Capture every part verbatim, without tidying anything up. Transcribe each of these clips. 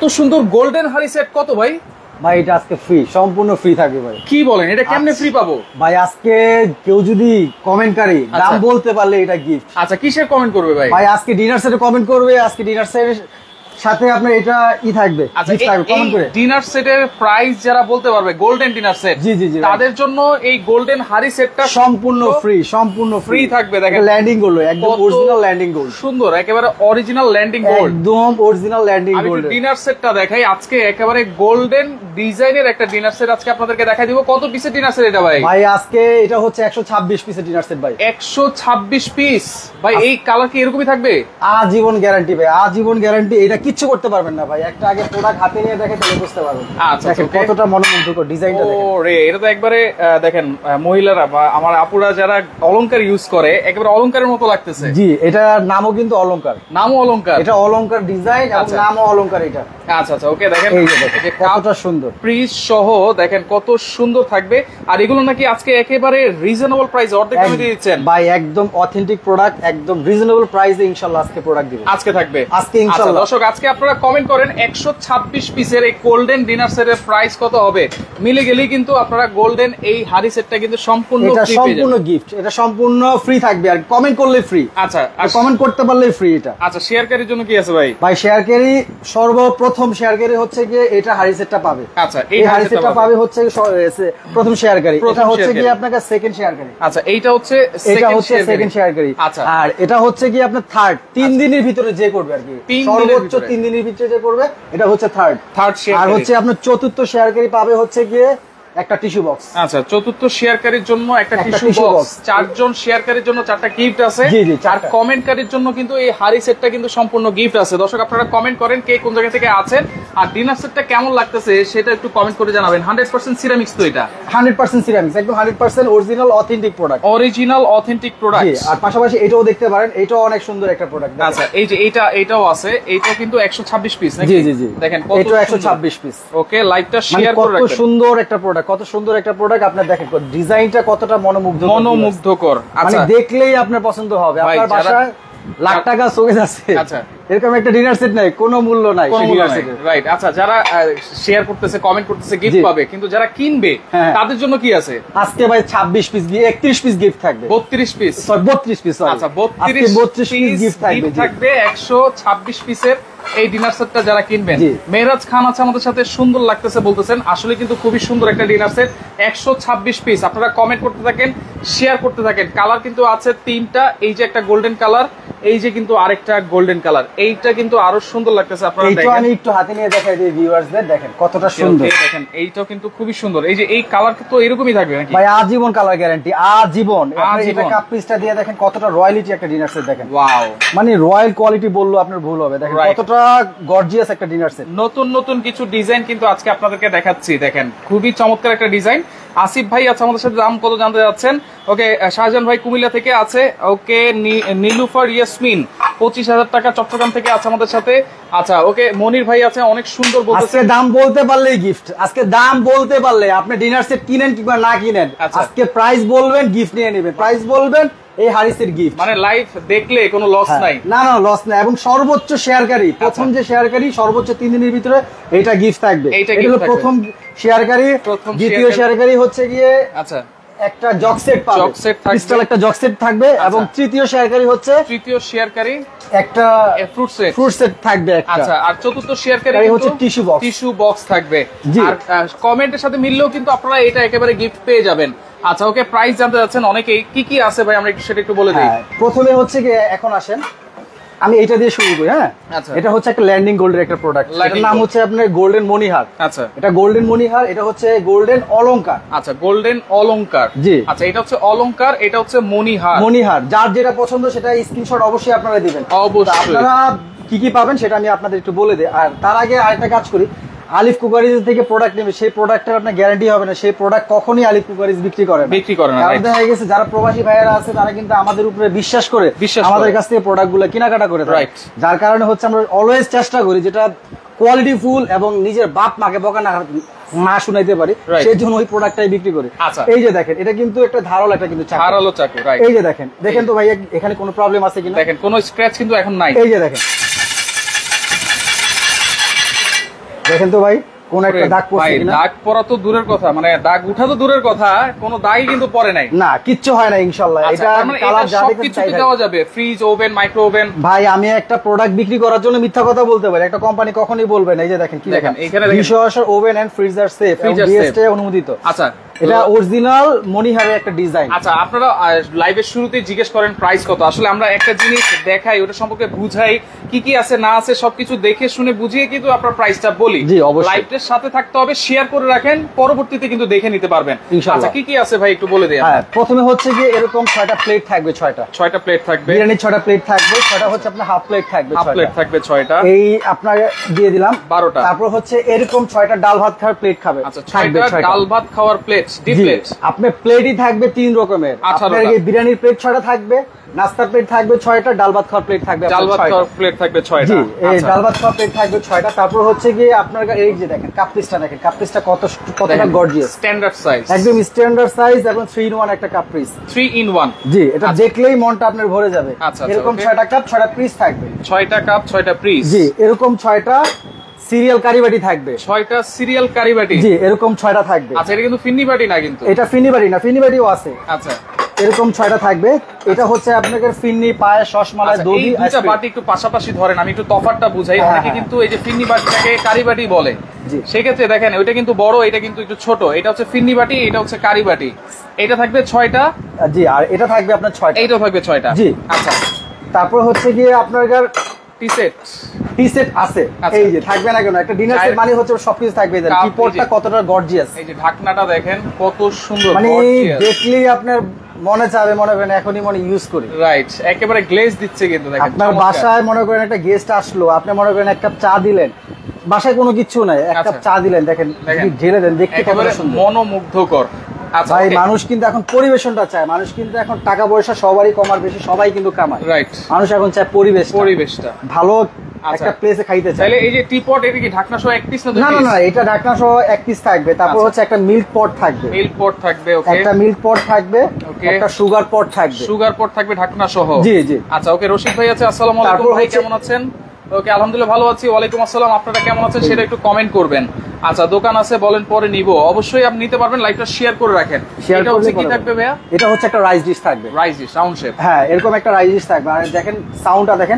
এত সুন্দর গোল্ডেন হাড়ি সেট কত ভাই? ভাই এটা আজকে ফ্রি, সম্পূর্ণ ফ্রি থাকবে ভাই। কি বলেন, এটা কেমনে ফ্রি পাবো ভাই? আজকে কেউ যদি কমেন্টকারী দাম বলতে পারলে এটা গিফট। আচ্ছা, কিসের কমেন্ট করবে ভাই? ভাই আজকে ডিনার সেটে কমেন্ট করবে, আজকে ডিনার সেটের সাথে আপনার এটা ই থাকবে, গিফট থাকবে কমেন্ট করে। ডিনার সেটের প্রাইস যারা বলতে পারবে, গোল্ডেন ডিনার সেট, জি জি জি, তাদের জন্য এই গোল্ডেন হাড়ি সেটটা সম্পূর্ণ ফ্রি, সম্পূর্ণ ফ্রি থাকবে। দেখেন ল্যান্ডিং গোল্ড, একদম অরিজিনাল ল্যান্ডিং গোল্ড, সুন্দর একেবারে অরিজিনাল ল্যান্ডিং গোল্ড, একদম অরিজিনাল ল্যান্ডিং গোল্ড। ডিনার সেটটা দেখাই আজকে, একেবারে গোল্ডেন ডিজাইনের একটা ডিনার সেট আজকে আপনাদেরকে দেখাই দিব। কত পিসের ডিনার সেট এটা ভাই? ভাই আজকে এটা হচ্ছে একশো ছাব্বিশ পিসের ডিনার সেট ভাই। একশো ছাব্বিশ পিস ভাই। এই কালার কি এরকমই থাকবে? আজীবন গ্যারান্টি ভাই, আজীবন গ্যারান্টি। এটা কিচ্ছু করতে পারবেন না ভাই, একটা আগে প্রোডাক্ট হাতে নিয়ে দেখে তাহলে বুঝতে পারবেন। আচ্ছা, দেখেন কতটা মনোমুগ্ধকর ডিজাইনটা দেখেন। ওরে, এটা তো একবারে দেখেন মহিলারা বা আমার আপুরা যারা অলংকার ইউজ করে একেবারে অলংকারের মতো লাগতেছে। জি, এটা নামও কিন্তু অলংকার, নামও অলংকার, এটা অলংকার ডিজাইন এবং নামও অলংকার এটা। আচ্ছা আচ্ছা, ওকে। দেখেন এই যে দেখেন কতটা সুন্দর, প্রিজ সহ দেখেন কত সুন্দর থাকবে। আর এগুলো নাকি আজকে একেবারে রিজনেবল প্রাইসে অর্ধেক দামে দিয়ে দিচ্ছেন ভাই। একদম অথেন্টিক প্রোডাক্ট, একদম রিজনেবল প্রাইসে ইনশাআল্লাহ আজকে প্রোডাক্ট দিব, আজকে থাকবে আজকে ইনশাআল্লাহ। দর্শক আজকে আপনারা কমেন্ট করেন একশো ছাব্বিশ পিসের এই গোল্ডেন ডিনার সেটের প্রাইস কত হবে। মিলে গেলেই কিন্তু আপনারা গোল্ডেন এই হাড়ি সেটটা কিন্তু সম্পূর্ণ এটা সম্পূর্ণ গিফট, এটা সম্পূর্ণ ফ্রি থাকবে। আর কমেন্ট করলে ফ্রি। আচ্ছা, আর কমেন্ট করতে পারলে ফ্রি এটা। আচ্ছা, শেয়ারকারীর জন্য কি আছে ভাই? ভাই শেয়ারকারী সর্বপ্রথম শেয়ারকারী হচ্ছে গিয়ে এটা হাড়ি সেটটা পাবে। আচ্ছা, এই হাড়ি সেটটা পাবে হচ্ছে প্রথম শেয়ারকারী, এটা হচ্ছে গিয়ে আপনাকে সেকেন্ড শেয়ারকারী। আচ্ছা, এইটা হচ্ছে এটা হচ্ছে সেকেন্ড শেয়ারকারী। আচ্ছা, আর এটা হচ্ছে গিয়ে আপনার থার্ড। তিন দিনের ভিতরে যে করবে আর কি, সর্বোচ্চ তিন দিনের ভিতরে যে করবে এটা হচ্ছে থার্ড। Third share. আর হচ্ছে আপনার চতুর্থ শেয়ারকারী পাবে হচ্ছে গিয়ে একটা টিস্যু বক্স। আচ্ছা, চতুর্থ শেয়ারকারীর জন্য একটা টিস্যু বক্স। চারজন শেয়ারকারীর জন্য চারটা গিফট আছে। জি জি, আর কমেন্টকারীর জন্য কিন্তু এই হাড়ি সেটটা কিন্তু সম্পূর্ণ গিফট আছে। দর্শক আপনারা কমেন্ট করেন কে কোন জায়গা থেকে আছেন আর ডিনার সেটটা কেমন লাগতেছে সেটা একটু কমেন্ট করে জানাবেন। হান্ড্রেড পার্সেন্ট সিরামিক্স তো এটা? হান্ড্রেড পার্সেন্ট সিরামিক্স, একদম hundred percent original authentic product. Original authentic product. আর পাশাপাশি এটাও দেখতে পারেন, এটাও অনেক সুন্দর একটা প্রোডাক্ট। আচ্ছা, এই যে এইটা এটাও আছে, এইটাও কিন্তু একশো ছাব্বিশ পিস নাকি? জি জি জি, দেখেন এটা একশো ছাব্বিশ পিস। ওকে, লাইভটা শেয়ার করে রাখবেন। কত সুন্দর একটা প্রোডাক্ট, কত সুন্দর একটা প্রোডাক্ট। আপনার দেখেন ডিজাইনটা কতটা মনোমুগ্ধকর, মনোমুগ্ধকর। মানে দেখলেই আপনার পছন্দ হবে। আপনার বাসায় লাখ টাকা চলে যাচ্ছে, আচ্ছা, এরকম একটা ডিনার সেট নাই, কোনো মূল্য নাই সেই ডিনার সেটের। রাইট। আচ্ছা, যারা শেয়ার করতেছে কমেন্ট করতেছে গিফট পাবে, কিন্তু যারা কিনবে তাদের জন্য কি আছে? আজকে ভাই ছাব্বিশ পিস দিয়ে একত্রিশ পিস গিফট থাকবে। বত্রিশ পিস, সরি বত্রিশ পিস। আচ্ছা, বত্রিশ বত্রিশ পিস গিফট থাকবে থাকবে একশো ছাব্বিশ পিসের এই ডিনার সেটটা যারা কিনবেন। মেরাজ খান আছে আমাদের সাথে, সুন্দর লাগতেছে বলতেছেন, আসলে কিন্তু খুবই সুন্দর একটা ডিনার সেট। একশো ছাব্বিশ পিস। আপনারা কমেন্ট করতে থাকেন, শেয়ার করতে থাকেন। কালার কিন্তু আছে তিনটা, এই যে একটা গোল্ডেন কালার, এই যে কিন্তু আরেকটা গোল্ডেন কালার, এইটা কিন্তু আরো সুন্দর লাগতেছে। আপনারা দেখেন, আমি একটু হাতে নিয়ে দেখাই দিই ভিউয়ার্সদের, দেখেন কতটা সুন্দর। দেখেন এইটাও কিন্তু খুবই সুন্দর। এই যে এই কালার তো এরকমই থাকবে নাকি ভাই? আজীবন কালার গ্যারান্টি, আজীবন। এটা কাপ পিসটা দিয়ে দেখেন কতটা রয়্যালিটি একটা ডিনার সেট। দেখেন ওয়াও, মানে রয়্যাল কোয়ালিটি বললো আপনার ভুল হবে। দেখেন কতটা গর্জিয়াস একটা ডিনার সেট। নতুন নতুন কিছু ডিজাইন কিন্তু আজকে আপনাদেরকে দেখাচ্ছি। দেখেন খুবই চমৎকার একটা ডিজাইন। আসিফ ভাই আছে আমাদের সাথে, দাম কত জানতে যাচ্ছেন? ওকে, শাহজাহান ভাই কুমিল্লা থেকে আছে। ওকে, নীলুফার ইয়াসমিন পঁচিশ হাজার টাকা চট্টগ্রাম থেকে আছে আমাদের সাথে। আচ্ছা, ওকে, মনির ভাই আছে, অনেক সুন্দর বলতেছে। আজকে দাম বলতে পারলেই গিফট, আজকে দাম বলতে পারলে আপনি ডিনার সেট কিনেন কিংবা না কিনেন, আজকে প্রাইস বলবেন, গিফট নিয়ে নেবেন। প্রাইস বলবেন, এই হারিসের গিফট। মানে লাইভ দেখলে কোনো লস নাই? না না, লস নাই। এবং সর্বোচ্চ শেয়ারকারী, প্রথম যে শেয়ারকারী সর্বোচ্চ তিন দিনের ভিতরে এটা গিফট থাকবে। এটা হলো প্রথম শেয়ারকারী। দ্বিতীয় শেয়ারকারী হচ্ছে গিয়ে আচ্ছা একটা জগ সেট পাবে, জগ সেট থাকবে, ক্রিস্টাল একটা জগ সেট থাকবে। এবং তৃতীয় শেয়ারকারী হচ্ছে তৃতীয় শেয়ারকারী একটা ফ্রুট সেট, ফ্রুট সেট থাকবে একটা। আচ্ছা, আর চতুর্থ শেয়ারকারী হচ্ছে টিস্যু বক্স, টিস্যু বক্স থাকবে। আর কমেন্টের সাথে মিললেও কিন্তু আপনারা এটা একেবারে গিফট পেয়ে যাবেন। আচ্ছা, ওকে, প্রাইস জানতে যাচ্ছেন অনেকেই, কি কি আছে ভাই আমরা একটু সেটা একটু বলে দিই। প্রথমে হচ্ছে কি, এখন আসেন আমি এটা দিয়ে শুরু করি। হ্যাঁ, এটা হচ্ছে একটা ল্যান্ডিং গোল্ডের একটা প্রোডাক্ট, এটার নাম হচ্ছে আপনার গোল্ডেন মণিহার। আচ্ছা, এটা গোল্ডেন মণিহার, এটা হচ্ছে গোল্ডেন অলংকার। আচ্ছা, গোল্ডেন অলংকার, জি। আচ্ছা, এটা হচ্ছে অলংকার, এটা হচ্ছে মণিহার। মণিহার যার যেটা পছন্দ সেটা স্ক্রিনশট অবশ্যই আপনারা দিবেন। অবশ্যই আপনারা কি কি পাবেন সেটা আমি আপনাদের একটু বলে দিই। আর তার আগে আরেকটা কাজ করি, আলিফ কুকারিজ থেকে প্রোডাক্ট নেবে, সেই প্রোডাক্টের আপনার গ্যারান্টি হবে না, সেই প্রোডাক্ট কখনোই আলিফ কুকারিজ বিক্রি করে না, বিক্রি করে না। কারণ দেখা গেছে যারা প্রবাসী ভাইয়েরা আছে তারা কিন্তু আমাদের উপরে বিশ্বাস করে আমাদের কাছ থেকে প্রোডাক্টগুলো কেনাকাটা করে থাকে। যার কারণে হচ্ছে আমরা অলওয়েজ চেষ্টা করি যেটা কোয়ালিটি ফুল এবং নিজের বাপ মাকে বকা না না শুনাইতে পারি, সেই জন্য ওই প্রোডাক্টটাই বিক্রি করি। এই যে দেখেন, এটা কিন্তু একটা ধারালো একটা কিন্তু ধারালো চাকু। এই যে দেখেন, দেখেন তো ভাই এখানে কোনো প্রবলেম আছে কিনা? দেখেন কোনো স্ক্র্যাচ কিন্তু এখন নাই। এই যে দেখেন, দেখেন তো ভাই কোন একটা দাগ পড়ছে কিনা। দাগ পড়া তো দূরের কথা, মানে দাগ উঠা তো দূরের কথা, কোনো দাগই কিন্তু পড়ে নাই। না কিচ্ছু হয় না ইনশাআল্লাহ। এটা কালার যা দেখেন সবকিছু দেওয়া যাবে, ফ্রিজ, ওভেন, মাইক্রো ওভেন। ভাই আমি একটা প্রোডাক্ট বিক্রি করার জন্য মিথ্যা কথা বলতে পারি? একটা কোম্পানি কখনোই বলবে না। এই যে দেখেন কি দেখেন, এখানে dishwasher, oven and freezer safe, BST অনুমোদিত। আচ্ছা, এটা অরিজিনাল মনিহারের একটা ডিজাইন। আচ্ছা, আপনারা লাইভের শুরুতে জিজ্ঞেস করেন প্রাইস কত। আসলে আমরা একটা জিনিস দেখাই, ওটা সম্পর্কে বুঝাই, কি কি আছে না আছে সবকিছু দেখে শুনে বুঝিয়ে কিন্তু আপনার প্রাইসটা বলি। জি অবশ্যই। লাইভের সাথে থাকতে হবে, শেয়ার করে রাখেন, পরবর্তীতে কিন্তু দেখে নিতে পারবেন ইনশাআল্লাহ। আচ্ছা, কি কি আছে ভাই একটু বলে দেন। হ্যাঁ, প্রথমে হচ্ছে যে এরকম ছয়টা প্লেট থাকবে, ছয়টা ছয়টা প্লেট থাকবে, বিরিয়ানির ছয়টা প্লেট থাকবে, ছয়টা হচ্ছে আপনার হাফ প্লেট থাকবে, হাফ প্লেট থাকবে ছয়টা, এই আপনার দিয়ে দিলাম বারোটা। তারপর হচ্ছে এরকম ছয়টা ডাল ভাত খাওয়ার প্লেট খাবে। আচ্ছা, ছয়টা ডাল ভাত খাওয়ার প্লেট, ডিপ প্লেট। আপনার প্লেটই থাকবে তিন রকমের। আপনার এই বিরিয়ানির প্লেট ছয়টা থাকবে, নাস্তার প্লেট থাকবে ছয়টা, ডাল ভাত খাওয়ার প্লেট থাকবে, ডাল ভাত খাওয়ার প্লেট থাকবে ছয়টা। জি, এই ডাল ভাত খাওয়ার প্লেট থাকবে ছয়টা। তারপর হচ্ছে গিয়ে আপনার এই যে দেখেন কাপ পিসটা, দেখেন কাপ পিসটা কত কতটা গর্জিয়াস, স্ট্যান্ডার্ড সাইজ, একদম স্ট্যান্ডার্ড সাইজ এবং থ্রি ইন ওয়ান একটা cup piece, three in one. জি, এটা দেখলেই মনটা আপনার ভরে যাবে। আচ্ছা, এরকম ছয়টা কাপ, ছয়টা পিস থাকবে, ছয়টা কাপ, ছয়টা পিস। জি, এরকম ছয়টা সিরিয়াল কারি বাটি থাকবে, ছয়টা সিরিয়াল কারি বাটি। জি, এরকম ছয়টা থাকবে। আচ্ছা, এটা কিন্তু ফিন্নি বাটি না, কিন্তু এটা ফিন্নি বাটি না, ফিন্নি বাটিও আছে। আচ্ছা, এরকম ছয়টা থাকবে। এটা হচ্ছে আপনাদের ফিন্নি, পায়েস, সসমালাই, দই। এই দুইটা বাটি একটু পাশাপাশি ধরেন, আমি একটু তফাৎটা বুঝাই। অনেকে কিন্তু এই যে ফিন্নি বাটিটাকে কারি বাটি বলে, সেক্ষেত্রে দেখেন ওইটা কিন্তু বড়, এটা কিন্তু একটু ছোট। এটা হচ্ছে ফিন্নি বাটি, এটা হচ্ছে কারি বাটি। এটা থাকবে ছয়টা। জি, আর এটা থাকবে আপনার ছয়টা। এইটা থাকবে ছয়টা। জি। আচ্ছা, তারপর হচ্ছে গিয়ে আপনার টি সেট, টি সেট আছে। এই যে থাকবে না কেন, একটা ডিনার সেট মানে হচ্ছে সবকিছু থাকবে। এদের টিপটটা কতটা গর্জিয়াস, এই যে ঢাকনাটা দেখেন কত সুন্দর, মানে দেখলেই আপনার মনে চাবে, মনে করেন এখনই মনে ইউজ করি। রাইট, একেবারে গ্লেজ দিচ্ছে কিন্তু দেখেন। আপনার বাসায় মনে করেন একটা গেস্ট আসলো, আপনি মনে করেন এক কাপ চা দিলেন, বাসায় কোনো কিছু নাই, এক কাপ চা দিলেন, দেখেন ঢেলে দেন, দেখতে একেবারে মনোমুগ্ধকর। আচ্ছা ভাই, মানুষ কিন্তু এখন পরিবেশনটা চায়। মানুষ কিন্তু এখন টাকা পয়সা সবারই কমার বেশি, সবাই কিন্তু কামায়। রাইট, মানুষ এখন চায় পরিবেশ, পরিবেশটা ভালো, একটা প্লেসে খাইতে চায়। তাহলে এই যে টিপট, এটা কি ঢাকনা সহ এক পিস না? না না না, এটা ঢাকনা সহ এক পিস থাকবে। তারপর হচ্ছে একটা মিল্ক পট থাকবে, মিল্ক পট থাকবে, ওকে, একটা মিল্ক পট থাকবে, একটা সুগার পট থাকবে, সুগার পট থাকবে ঢাকনা সহ। জি জি। আচ্ছা, ওকে, রশিদ ভাই আছে, আসসালামু আলাইকুম ভাই, কেমন আছেন? ওকে, আলহামদুলিল্লাহ ভালো আছি। ওয়ালাইকুম আসসালাম, আপনারা কেমন আছেন সেটা একটু কমেন্ট করবেন। আচ্ছা, দোকান আছে বলেন, পরে নিব, অবশ্যই আপনি নিতে পারবেন, লাইভটা শেয়ার করে রাখেন। এটা হচ্ছে কি থাকবে ভাইয়া? এটা হচ্ছে একটা রাইস ডিশ থাকবে, রাইস ডিশ, রাউন্ড শেপ। হ্যাঁ, এরকম একটা রাইস ডিশ থাকবে। আর দেখেন সাউন্ডটা দেখেন,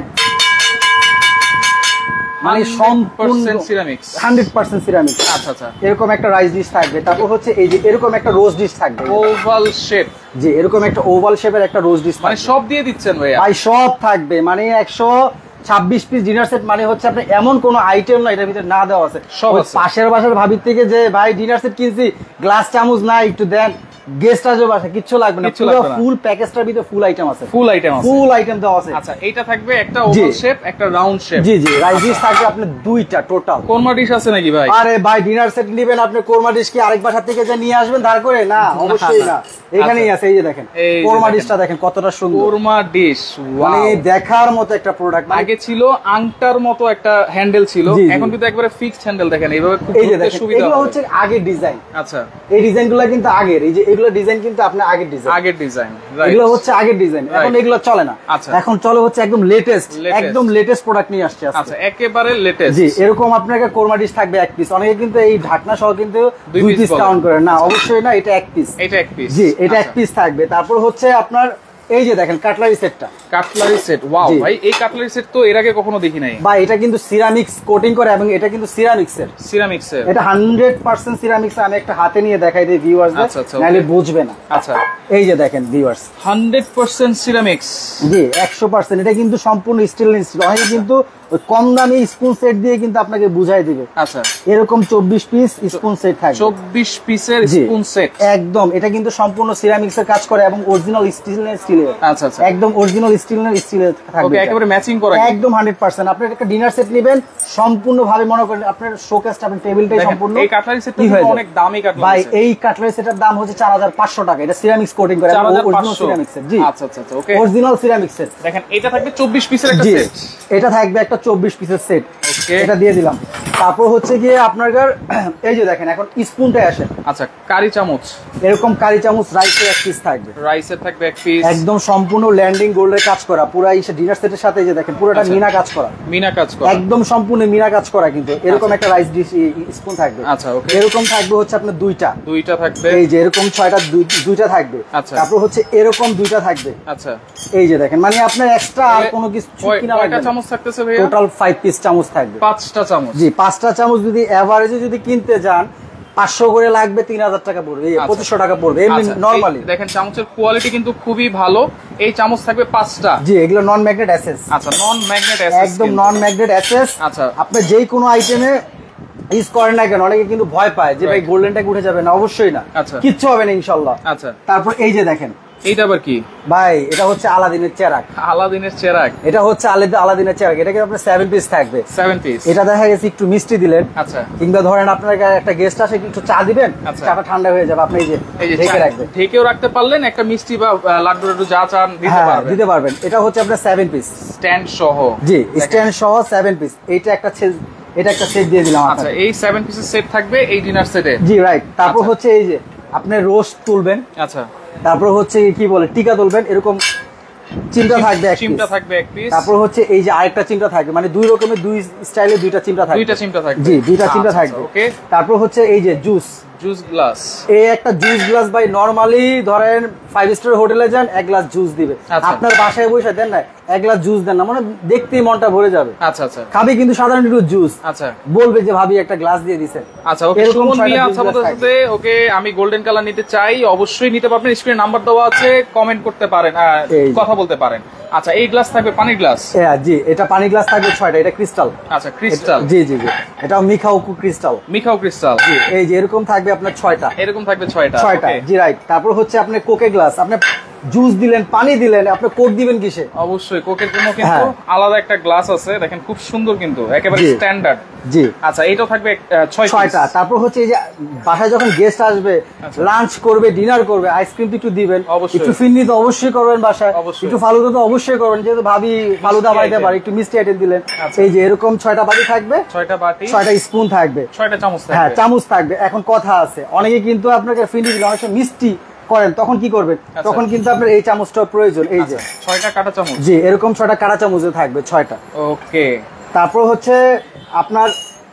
মানে সম্পূর্ণ সিরামিক্স, হান্ড্রেড পার্সেন্ট সিরামিক্স। আচ্ছা আচ্ছা, এরকম একটা রাইস ডিশ থাকবে। তারপর হচ্ছে এই যে এরকম একটা রোস্ট ডিশ থাকবে, ওভাল শেপ। জি, এরকম একটা ওভাল শেপের একটা রোস্ট ডিশ, মানে সব দিয়ে দিচ্ছেন ভাইয়া? ভাই সব থাকবে, মানে একশো ছাব্বিশ পিস ডিনার সেট, মানে হচ্ছে আপনি এমন কোন আইটেম না এটার ভিতরে না দেওয়া আছে। সব পাশের বাসার ভাবির থেকে যে ভাই ডিনার সেট কিনছি, গ্লাস চামচ না একটু দেন, গেস্ট আসবে বাসা, কিচ্ছু লাগবে না, পুরো ফুল প্যাকেজটার ভিতরে ফুল আইটেম আছে, ফুল আইটেম আছে, ফুল আইটেম দেওয়া আছে। আচ্ছা, এইটা থাকবে একটা ওভাল শেপ, একটা রাউন্ড শেপ। জি জি, রাইস ডিশ থাকবে আপনার দুইটা টোটাল। কোরমা ডিশ আছে নাকি ভাই? আরে ভাই, ডিনার সেট নেবেন আপনি, কোরমা ডিশ কি আরেক বাসা থেকে যে নিয়ে আসবেন ধার করে? না, অবশ্যই না, এখানেই আছে। এই যে দেখেন কোরমা ডিশটা দেখেন কতটা সুন্দর, কোরমা ডিশ, মানে দেখার মতো একটা প্রোডাক্ট। আগে ছিল আংটার মতো একটা হ্যান্ডেল ছিল, এখন কিন্তু একবারে ফিক্সড হ্যান্ডেল। দেখেন এইভাবে খুব সুবিধা। এগুলো হচ্ছে আগের ডিজাইন। আচ্ছা, এই ডিজাইনগুলো কিন্তু আগের, এই যে এগুলো ডিজাইন কিন্তু আপনার আগের ডিজাইন, আগের ডিজাইন, এগুলো হচ্ছে আগের ডিজাইন। এখন এগুলো চলে না, এখন চলে হচ্ছে একদম লেটেস্ট, একদম লেটেস্ট প্রোডাক্ট নিয়ে আসছে। আচ্ছা, একেবারে লেটেস্ট। জি, এরকম আপনাকে কোরমা ডিশ থাকবে এক পিস। অনেকে কিন্তু এই ঢাকনা সহ কিন্তু দুই পিস কাউন্ট করে, না অবশ্যই না, এটা এক পিস, এটা এক পিস। জি, এটা এক পিস থাকবে। তারপর হচ্ছে আপনার এই যে দেখেন কাটলারি সেটটা, কাটলারি সেট। ওয়াও ভাই, এই কাটলারি সেট তো এর আগে কখনো দেখি নাই ভাই। এটা কিন্তু সিরামিক্স কোটিং করে, এবং এটা কিন্তু সিরামিক্স এর, সিরামিক্স এর, এটা হান্ড্রেড পার্সেন্ট সিরামিক্স। আমি একটা হাতে নিয়ে দেখাই দিই ভিউয়ার্সদের, নাহলে বুঝবে না। আচ্ছা, এই যে দেখেন ভিউয়ার্স, হান্ড্রেড পার্সেন্ট সিরামিক্স। জি, একশো পার্সেন্ট। এটা কিন্তু সম্পূর্ণ স্টেনলেস স্টিল। অনেকে কিন্তু কম দামি স্পুন সেট দিয়ে কিন্তু আপনাকে বুঝাই দিবে। আচ্ছা, এরকম চব্বিশ পিস স্পুন সেট থাকবে, চব্বিশ পিসের স্পুন সেট একদম। এটা কিন্তু সম্পূর্ণ সিরামিক্স এর কাজ করে এবং অরিজিনাল স্টেনলেস স্টিলের। আচ্ছা আচ্ছা, একদম অরিজিনাল স্টেনলেস স্টিলের থাকবে, ওকে, একেবারে ম্যাচিং করা, একদম হান্ড্রেড পার্সেন্ট। আপনি একটা ডিনার সেট নেবেন, সম্পূর্ণ ভাবে মনে করেন আপনার শোকেসটা, আপনার টেবিলটাই সম্পূর্ণ। এই কাটলারি সেটটা অনেক দামি কাটলারি ভাই। এই কাটলারি সেটের দাম হচ্ছে চার হাজার পাঁচশো টাকা। এটা সিরামিক্স কোটিং করে, অরিজিনাল সিরামিক্স এর। জি, আচ্ছা আচ্ছা, ওকে, অরিজিনাল সিরামিক্স এর। দেখেন এটা থাকবে চব্বিশ পিসের একটা সেট, এটা থাকবে একটা চব্বিশ পিসের সেট, এটা দিয়ে দিলাম। তারপর হচ্ছে গিয়ে আপনার এই যে দেখেন এখন স্পুনটাই আসে। আচ্ছা, কারি চামচ, এরকম কারি চামচ রাইসের এক পিস থাকবে, রাইসের থাকবে এক পিস, একদম সম্পূর্ণ ল্যান্ডিং গোল্ডের কাজ করা, পুরো এই ডিনার সেটের সাথে এই যে দেখেন পুরোটা মিনা কাজ করা, মিনা কাজ করা, একদম সম্পূর্ণ মিনা কাজ করা। কিন্তু এরকম একটা রাইস ডিশ স্পুন থাকবে। আচ্ছা, ওকে। এরকম থাকবে হচ্ছে আপনার দুইটা, দুইটা থাকবে, এই যে এরকম ছয়টা দুইটা থাকবে। আচ্ছা, তারপর হচ্ছে এরকম দুইটা থাকবে। আচ্ছা, এই যে দেখেন মানে আপনার এক্সট্রা আর কোনো কিছু কিনা লাগবে না। কয়টা চামচ থাকতেছে ভাইয়া? টোটাল পাঁচ পিস চামচ থাকবে, পাঁচটা চামচ। জি, পাঁচটা চামচ যদি এভারেজে যদি কিনতে যান পাঁচশো করে লাগবে, তিন হাজার টাকা পড়বে, পঁচিশশো টাকা পড়বে এমনি নরমালি। দেখেন চামচের কোয়ালিটি কিন্তু খুবই ভালো। এই চামচ থাকবে পাঁচটা। জি, এগুলো নন ম্যাগনেট এসএস। আচ্ছা, নন ম্যাগনেট এসএস, একদম নন ম্যাগনেট এসএস। আচ্ছা, আপনি যেই কোনো আইটেমে ইউজ করেন না কেন অনেকে কিন্তু ভয় পায় যে ভাই গোল্ডেনটা উঠে যাবে না, অবশ্যই না, আচ্ছা, কিচ্ছু হবে না ইনশাআল্লাহ। আচ্ছা, তারপর এই যে দেখেন এইটা আবার কি ভাই, এটা হচ্ছে আলাদিনের চেরাগ। আলাদিনের চেরাগ, এটা হচ্ছে আলাদিনের চেরাগ। এটা কিন্তু আপনার সেভেন পিস থাকবে, সেভেন পিস। এটা দেখা গেছে একটু মিষ্টি দিলেন, আচ্ছা, কিংবা ধরেন আপনার একটা গেস্ট আসে একটু চা দিবেন, চাটা ঠান্ডা হয়ে যাবে, আপনি এই যে ঢেকে রাখবেন, ঢেকেও রাখতে পারলেন, একটা মিষ্টি বা লাড্ডু লাড্ডু যা চান দিতে পারবেন, দিতে পারবেন। এটা হচ্ছে আপনার সেভেন পিস স্ট্যান্ড সহ। জি, স্ট্যান্ড সহ সেভেন পিস। এইটা একটা এটা একটা সেট দিয়ে দিলাম। আচ্ছা, এই সেভেন পিসের সেট থাকবে এই ডিনার সেটে। জি, রাইট। তারপর হচ্ছে এই যে আপনি রোস্ট তুলবেন, আচ্ছা, তারপর হচ্ছে কি বলে টিকা তুলবেন, এরকম চিমটা থাকবে এক পিস, চিমটা থাকবে এক পিস। তারপর হচ্ছে এই যে আরেকটা চিমটা থাকবে, মানে দুই রকমের দুই স্টাইলে দুইটা চিমটা থাকবে, দুইটা চিমটা থাকবে। জি, দুইটা চিমটা থাকবে। ওকে। তারপর হচ্ছে এই যে জুস জুস গ্লাস, এই একটা জুস গ্লাস ভাই নরমালি ধরেন ফাইভ স্টার হোটেলে যান এক গ্লাস জুস দিবে, আপনার বাসায় বসে দেন না এক গ্লাস জুস দেন না, মানে দেখতেই মনটা ভরে যাবে। আচ্ছা, আচ্ছা, খাবে কিন্তু সাধারণ একটু জুস, আচ্ছা, বলবে যে ভাবি একটা গ্লাস দিয়ে দিছেন। আচ্ছা, ওকে। সুমন মিয়া আছে আমাদের সাথে। ওকে, আমি গোল্ডেন কালার নিতে চাই, অবশ্যই নিতে পারবেন। স্ক্রিনে নাম্বার দেওয়া আছে, কমেন্ট করতে পারেন, কথা বলতে পারেন। আচ্ছা, এই গ্লাস থাকবে পানির গ্লাস। হ্যাঁ, জি, এটা পানির গ্লাস থাকবে ছয়টা, এটা ক্রিস্টাল। আচ্ছা, ক্রিস্টাল। জি, জি, জি, এটা মিখাও ক্রিস্টাল, মিখাও ক্রিস্টাল। জি, এই যে এরকম থাকবে আপনার ছয়টা, এরকম থাকবে ছয়টা, ছয়টা। জি, রাইট। তারপর হচ্ছে আপনি কোকে গ্লাস, আপনি জুস দিলেন, পানি দিলেন, আপনি কোক দিবেন কিসে? অবশ্যই কোকের জন্য কিন্তু আলাদা একটা গ্লাস আছে, দেখেন খুব সুন্দর, কিন্তু একেবারে স্ট্যান্ডার্ড। জি, আচ্ছা, এইটাও থাকবে ছয়টা। তারপর হচ্ছে এই যে বাসায় যখন গেস্ট আসবে, লাঞ্চ করবে, ডিনার করবে, আইসক্রিম তো একটু দিবেন, একটু ফিরনি তো অবশ্যই করবেন বাসায়, একটু ফালুদা তো অবশ্যই করবেন, যেহেতু ভাবি ফালুদা বানাইতে পারে, একটু মিষ্টি আইটেম দিলেন। এই যে এরকম ছয়টা বাটি থাকবে, ছয়টা বাটি, ছয়টা স্পুন থাকবে, ছয়টা চামচ থাকবে। হ্যাঁ, চামচ থাকবে। এখন কথা আছে, অনেকে কিন্তু আপনাকে ফিরনি দিলে অনেক সময় মিষ্টি করেন, তখন কি করবেন? তখন কিন্তু আপনার এই চামচটা প্রয়োজন। এই যে ছয়টা কাঁটা চামচ, জি, এরকম ছয়টা কাঁটা চামচে থাকবে, ছয়টা। ওকে। তারপর হচ্ছে আপনার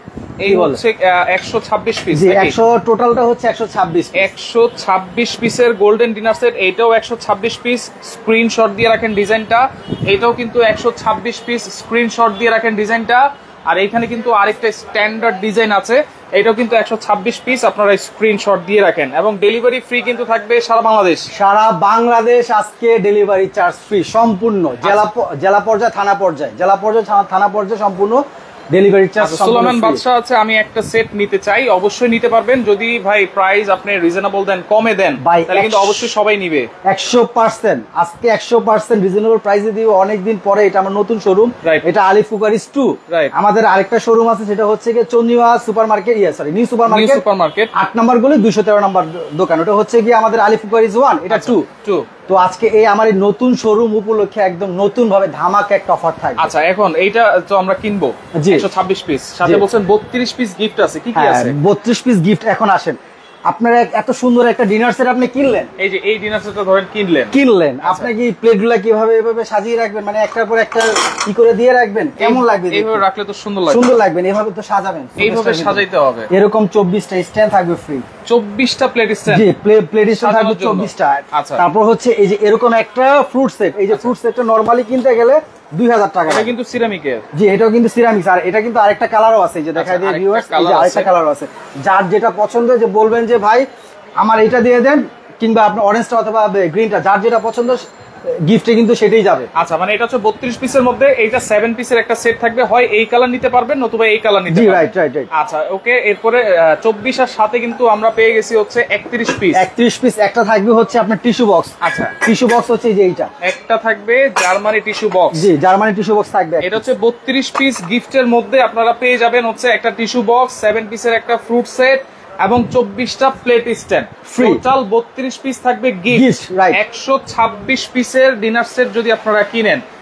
এই হচ্ছে একশো ছাব্বিশ পিস। জি, একশো টোটালটা হচ্ছে একশো ছাব্বিশ, একশো ছাব্বিশ পিসের গোল্ডেন ডিনার সেট। এইটাও একশো ছাব্বিশ পিস, স্ক্রিনশট দিয়ে রাখেন ডিজাইনটা। এটাও কিন্তু একশো ছাব্বিশ পিস, স্ক্রিনশট দিয়ে রাখেন ডিজাইনটা। আর এখানে কিন্তু আরেকটা স্ট্যান্ডার্ড ডিজাইন আছে, এটাও কিন্তু একশো ছাব্বিশ পিস, আপনারা স্ক্রিনশট দিয়ে রাখেন। এবং ডেলিভারি ফ্রি কিন্তু থাকবে সারা বাংলাদেশ। সারা বাংলাদেশ আজকে ডেলিভারি চার্জ ফ্রি সম্পূর্ণ, জেলা জেলা পর্যায়ে, থানা পর্যায়ে, জেলা পর্যায়ে, থানা পর্যায়ে সম্পূর্ণ ডেলিভারি চার্জ। সুলেমান বাদশা আছে, আমি একটা সেট নিতে চাই, অবশ্যই নিতে পারবেন যদি ভাই প্রাইস আপনি রিজনেবল দেন, কমে দেন, তাহলে কিন্তু অবশ্যই সবাই নিবে। একশো পার্সেন্ট আজকে একশো পার্সেন্ট রিজনেবল প্রাইসে দিব। অনেকদিন পরে এটা আমার নতুন শোরুম, এটা আলিফ কুকারিজ টু। আমাদের আরেকটা শোরুম আছে, সেটা হচ্ছে গিয়ে Chandrima super market, yeah sorry new super market, super market আট নম্বর গলি দুইশো তেরো নম্বর দোকান। ওটা হচ্ছে গিয়ে আমাদের আলিফ কুকারিজ ওয়ান, এটা টু টু তো আজকে এই আমার এই নতুন শোরুম উপলক্ষে একদম নতুন ভাবে ধামাকা একটা অফার থাকবে। আচ্ছা, এখন এইটা তো আমরা কিনবো একশো ছাব্বিশ পিস, সাথে বলছেন বত্রিশ পিস গিফট আছে, কি কি আছে? বত্রিশ পিস গিফট। এখন আসেন, আপনার এত সুন্দর একটা ডিনার সেট আপনি কিনলেন, এই যে এই ডিনার সেটটা ধরেন কিনলেন কিনলেন আপনি কি প্লেটগুলো কিভাবে এভাবে সাজিয়ে রাখবেন, মানে একটার পর একটা কি করে দিয়ে রাখবেন, কেমন লাগবে? এইভাবে রাখলে তো সুন্দর লাগবে, সুন্দর লাগবে। এইভাবে তো সাজাবেন, এইভাবে সাজাইতে হবে। এরকম চব্বিশটা স্ট্যান্ড থাকবে ফ্রি, চব্বিশটা প্লেট স্ট্যান্ড, জি, প্লেট স্ট্যান্ড থাকবে চব্বিশটা। আচ্ছা, তারপর হচ্ছে এই যে এরকম একটা ফ্রুট সেট, এই যে ফ্রুট সেটটা নরমালি কিনতে গেলে দুই হাজার টাকা, এটা কিন্তু সিরামিকের। জি, এটাও কিন্তু সিরামিক্স। আর এটা কিন্তু আরেকটা কালারও আছে, যে দেখা যায় ভিউয়ার্স, এই যে আরেকটা কালারও আছে। যার যেটা পছন্দ, যে বলবেন যে ভাই আমার এটা দিয়ে দেন, কিংবা আপনার অরেঞ্জটা অথবা গ্রিনটা, যার যেটা পছন্দ গিফটে কিন্তু সেটাই যাবে। আচ্ছা, মানে এটা হচ্ছে বত্রিশ পিসের মধ্যে এইটা সেভেন পিসের একটা সেট থাকবে, হয় এই কালার নিতে পারবেন নতুবা এই কালার নিতে পারবেন। Right right right. আচ্ছা, ওকে। এরপরে চব্বিশ আর সাথে কিন্তু আমরা পেয়ে গেছি হচ্ছে একত্রিশ পিস। একত্রিশ পিস একটা থাকবে হচ্ছে আপনার টিস্যু বক্স। আচ্ছা, টিস্যু বক্স হচ্ছে এই যে এইটা একটা থাকবে জার্মানি টিস্যু বক্স। জি, জার্মানি টিস্যু বক্স থাকবে। এটা হচ্ছে বত্রিশ পিস গিফটের মধ্যে আপনারা পেয়ে যাবেন হচ্ছে একটা টিস্যু বক্স, সেভেন পিসের একটা ফ্রুট সেট এবং চব্বিশটা প্লেট স্ট্যান্ড। টোটাল বত্রিশ পিস থাকবে গিফট। একশো ছাব্বিশ পিসের ডিনার সেট যদি আপনারা কিনেন,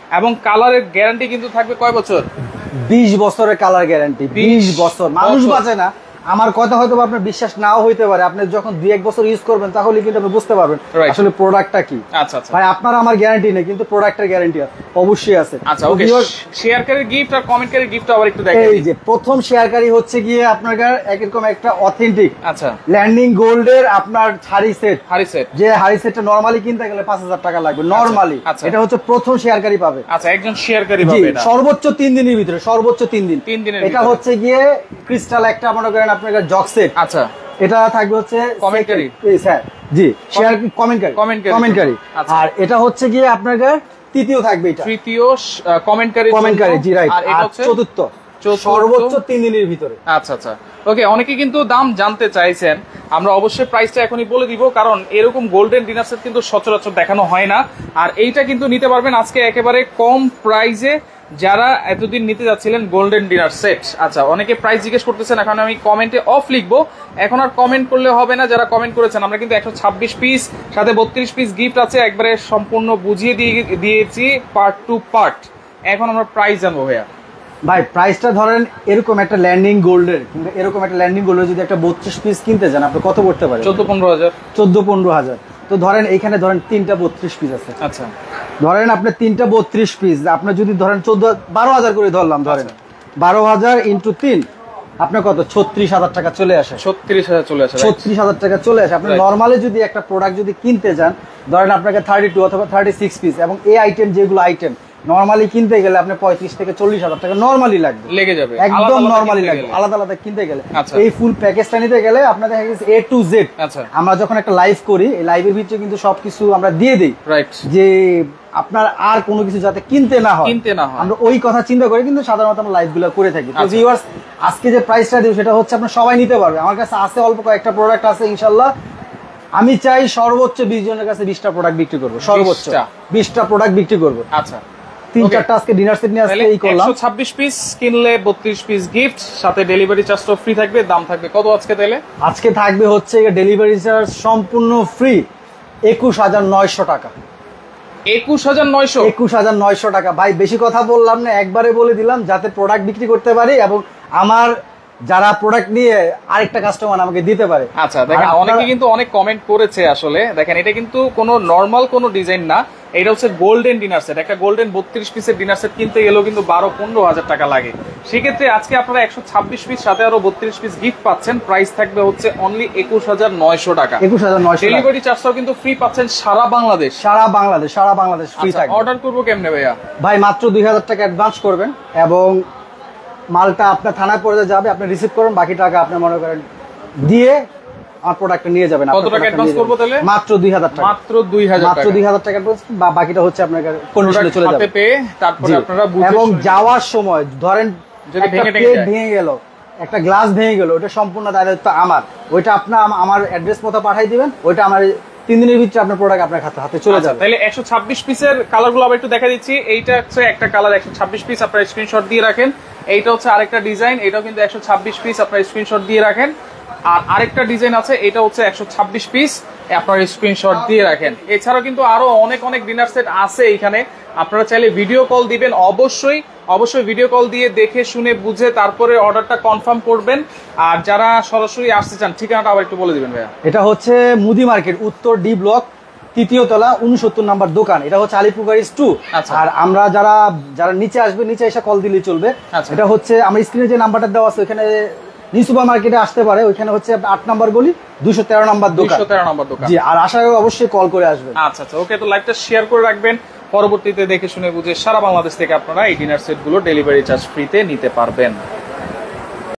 এবং কালারের গ্যারান্টি কিন্তু থাকবে কয় বছর? বিশ বছরের কালার গ্যারান্টি। বিশ বছর মানুষ বাঁচে না। আমার কথা হয়তো আপনার বিশ্বাস নাও হইতে পারে, আপনি যখন দুই এক বছর ইউজ করবেন তাহলে কিন্তু আপনি বুঝতে পারবেন আসলে প্রোডাক্টটা কি। আচ্ছা আচ্ছা ভাই আপনার আমার গ্যারান্টি নেই, কিন্তু প্রোডাক্টের গ্যারান্টি অবশ্যই আছে। আচ্ছা ওকে, শেয়ারকারীর গিফট আর কমেন্টকারীর গিফট আবার একটু দেখাই। এই যে প্রথম শেয়ারকারী হচ্ছে গিয়ে আপনার একরকম একটা অথেন্টিক আচ্ছা ল্যান্ডিং গোল্ডের আপনার হাড়ি সেট। হাড়ি সেট, যে হাড়ি সেটটা নরমালি কিনতে গেলে পাঁচ হাজার টাকা লাগবে নরমালি, এটা হচ্ছে প্রথম শেয়ারকারী পাবে। আচ্ছা একজন শেয়ারকারী পাবে এটা সর্বোচ্চ তিন দিনের ভিতরে, সর্বোচ্চ তিন দিন তিন দিনের এটা হচ্ছে গিয়ে ক্রিস্টাল একটা মনে করেন আপনার জগ সেট। আচ্ছা এটা থাকবে হচ্ছে কমেন্টকারী, স্যার জি শেয়ার কমেন্টকারী কমেন্টকারী আর এটা হচ্ছে গিয়ে আপনার তৃতীয় থাকবে, এটা তৃতীয় কমেন্টকারী কমেন্টকারী জি রাইট। আর এটা হচ্ছে চতুর্থ, সর্বোচ্চ তিন দিনের ভিতরে। আচ্ছা আচ্ছা ওকে, অনেকে কিন্তু দাম জানতে চাইছেন, আমরা অবশ্যই প্রাইসটা এখনই বলে দিব, কারণ এরকম গোল্ডেন ডিনার সেট কিন্তু সচরাচর দেখানো হয় না। আর এইটা কিন্তু নিতে পারবেন আজকে একেবারে কম প্রাইসে যারা এতদিন নিতে যাচ্ছিলেন গোল্ডেন ডিনার সেট। আচ্ছা অনেকে প্রাইস জিজ্ঞেস করতেছেন, এখন আমি কমেন্টে অফ লিখবো, এখন আর কমেন্ট করলে হবে না। যারা কমেন্ট করেছেন আমরা কিন্তু একশো ছাব্বিশ পিস সাথে বত্রিশ পিস গিফট আছে, একবারে সম্পূর্ণ বুঝিয়ে দিয়ে দিয়েছি পার্ট টু পার্ট। এখন আমরা প্রাইস জানবো ভাইয়া। ভাই প্রাইসটা ধরেন এরকম একটা ল্যান্ডিং গোল্ডের কিংবা এরকম একটা ল্যান্ডিং গোল্ডের যদি একটা বত্রিশ পিস কিনতে যান আপনি কত পড়তে পারেন? চোদ্দ পনেরো হাজার চোদ্দ পনেরো হাজার তো ধরেন এইখানে ধরেন তিনটা বত্রিশ পিস আছে। আচ্ছা ধরেন আপনি তিনটা বত্রিশ পিস আপনার যদি ধরেন চোদ্দ বারো হাজার করে ধরলাম, ধরেন বারো হাজার ইন্টু তিন আপনার কত ছত্রিশ হাজার টাকা চলে আসে। ছত্রিশ হাজার চলে আসে ছত্রিশ হাজার টাকা চলে আসে। আপনি নর্মালি যদি একটা প্রোডাক্ট যদি কিনতে যান ধরেন আপনাকে থার্টি টু অথবা থার্টি সিক্স পিস, এবং এই আইটেম যেগুলো আইটেম নরমালি কিনতে গেলে আপনি পঁয়ত্রিশ থেকে চল্লিশ হাজার টাকা নরমালি লাগবে, লেগে যাবে একদম নরমালি লাগবে আলাদা আলাদা কিনতে গেলে। এই ফুল প্যাকেজটা নিতে গেলে আপনাদের এ টু জেড আমরা যখন একটা লাইভ করি এই লাইভের ভিতরে কিন্তু সবকিছু আমরা দিয়ে দিই, যে আপনার আর কোনো কিছু যাতে কিনতে না হয় কিনতে না হয় আমরা ওই কথা চিন্তা করে কিন্তু সাধারণত আমরা লাইভ গুলো করে থাকি। তো ভিউয়ার্স আজকে যে প্রাইসটা দিব সেটা হচ্ছে আপনার সবাই নিতে পারবে। আমার কাছে আছে অল্প কয়েকটা প্রোডাক্ট আছে, ইনশাল্লাহ আমি চাই সর্বোচ্চ বিশ জনের কাছে বিশটা প্রোডাক্ট বিক্রি করবো, সর্বোচ্চ বিশটা প্রোডাক্ট বিক্রি করবো। আচ্ছা তিন চারটা আজকে ডিনার সেট নিয়ে আসলে এই করলাম। একশো ছাব্বিশ পিস কিনলে বত্রিশ পিস গিফট, সাথে ডেলিভারি চার্জটা ফ্রি থাকবে। দাম থাকবে কত আজকে তাহলে? আজকে থাকবে হচ্ছে ডেলিভারি চার্জ সম্পূর্ণ ফ্রি একুশ হাজার নয়শো টাকা। একুশ হাজার নয়শো একুশ হাজার নয়শো টাকা ভাই, বেশি কথা বললাম না, একবারে বলে দিলাম যাতে প্রোডাক্ট বিক্রি করতে পারি এবং আমার যারা প্রোডাক্ট নিয়ে আরেকটা কাস্টমার আমাকে দিতে পারে। আচ্ছা দেখেন অনেকে কিন্তু অনেক কমেন্ট করেছে, আসলে দেখেন এটা কিন্তু কোনো নর্মাল কোনো ডিজাইন না, এটা হচ্ছে গোল্ডেন ডিনার সেট। একটা গোল্ডেন বত্রিশ পিসের ডিনার সেট কিনতে গেলেও কিন্তু বারো পনেরো হাজার টাকা লাগে। সেক্ষেত্রে আজকে আপনারা একশো ছাব্বিশ পিস সাথে আরো বত্রিশ পিস গিফট পাচ্ছেন, প্রাইস থাকবে হচ্ছে অনলি একুশ হাজার নয়শো টাকা। একুশ হাজার নয়শো ডেলিভারি চার্জটাও কিন্তু ফ্রি পাচ্ছেন সারা বাংলাদেশ। সারা বাংলাদেশ সারা বাংলাদেশ ফ্রি থাকবে। অর্ডার করবো কেমনে ভাইয়া? ভাই মাত্র দুই হাজার টাকা অ্যাডভান্স করবেন এবং মালটা আপনার থানায় পর্যায়ে যাবে, আপনি রিসিভ করবেন, বাকি টাকা আপনি মনে করেন দিয়ে আমার প্রোডাক্টটা নিয়ে যাবেন। কত টাকা অ্যাডভান্স করব তাহলে? মাত্র দুই হাজার টাকা। মাত্র দুই হাজার টাকা। মাত্র দুই হাজার টাকা বা বাকিটা হচ্ছে আপনার কন্ডিশনে চলে যাবে। হাতে পেয়ে তারপরে আপনারা বুঝে এবং যাওয়ার সময় ধরেন যদি ভেঙে ভেঙে গেল, একটা গ্লাস ভেঙে গেল, ওটা সম্পূর্ণ দায়িত্ব আমার, ওইটা আপনার আমার অ্যাড্রেস মতো পাঠিয়ে দিবেন, ওইটা আমার তিন দিনের ভিতরে আপনার প্রোডাক্ট আপনার হাতে হাতে চলে যাবে। তাহলে একশো ছাব্বিশ পিসের কালারগুলো আবার একটু দেখা দিচ্ছি। এইটা হচ্ছে একটা কালার একশো ছাব্বিশ পিস, আপনারা স্ক্রিনশট দিয়ে রাখেন। এইটা হচ্ছে আরেকটা ডিজাইন, এটাও কিন্তু একশো ছাব্বিশ পিস, আপনারা স্ক্রিনশট দিয়ে রাখেন। আর আরেকটা ডিজাইন আছে, এটা হচ্ছে একশো ছাব্বিশ পিস, আপনারা স্ক্রিনশট দিয়ে রাখেন। এছাড়াও কিন্তু আরো অনেক অনেক ডিনার সেট আছে এখানে, আপনারা চাইলে ভিডিও কল দিবেন, অবশ্যই অবশ্যই ভিডিও কল দিয়ে দেখে শুনে বুঝে তারপরে অর্ডারটা কনফার্ম করবেন। আর যারা সরাসরি আসতে চান ঠিকানাটা আবার একটু বলে দিবেন ভাইয়া। এটা হচ্ছে মুদি মার্কেট উত্তর ডি ব্লক তৃতীয় তলা উনসত্তর নাম্বার দোকান, এটা হচ্ছে আলিপুর গাড়িজ টু। আর আমরা যারা যারা নিচে আসবে নিচে এসে কল দিলেই চলবে। এটা হচ্ছে আমার স্ক্রিনে যে নাম্বারটা দেওয়া আছে ওখানে নিউ সুপার মার্কেটে আসতে পারে, ওইখানে হচ্ছে আট নাম্বার গলি দুইশো তেরো নাম্বার দোকান। দুইশো তেরো নাম্বার দোকান জি। আর আশা করি অবশ্যই কল করে আসবেন। আচ্ছা আচ্ছা ওকে, তো লাইভটা শেয়ার করে রাখবেন, পরবর্তীতে দেখে শুনে বুঝে সারা বাংলাদেশ থেকে আপনারা এই ডিনার সেট গুলো ডেলিভারি চার্জ ফ্রিতে নিতে পারবেন।